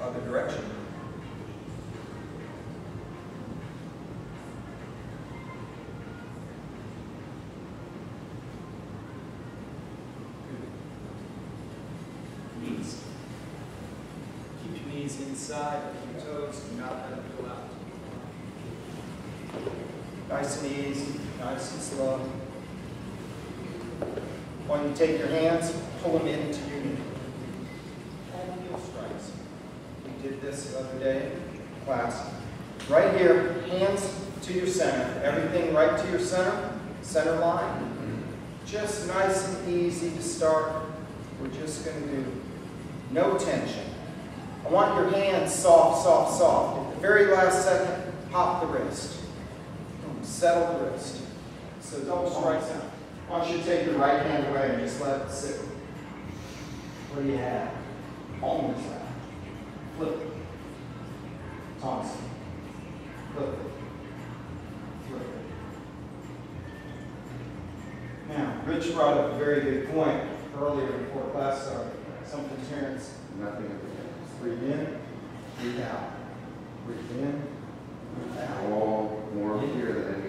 other direction. Knees. Keep your knees inside of your toes. Do not let them go out. Nice and easy, nice and slow. When you take your hands, pull them into your knee. And heel strikes. We did this the other day in class. Right here, hands to your center. Everything right to your center line. Just nice and easy to start. We're just going to do no tension. I want your hands soft, soft, soft. At the very last second, pop the wrist. Settle the wrist. So double strikes out. I want you to take your right hand away and just let it sit. What do you have? Almost that. Flip it. Thompson. Flip it. Flip it. Now, Rich brought up a very good point earlier before class started. Something Terrence. Nothing at the end. Breathe in, breathe out. Breathe in, breathe out. All more here than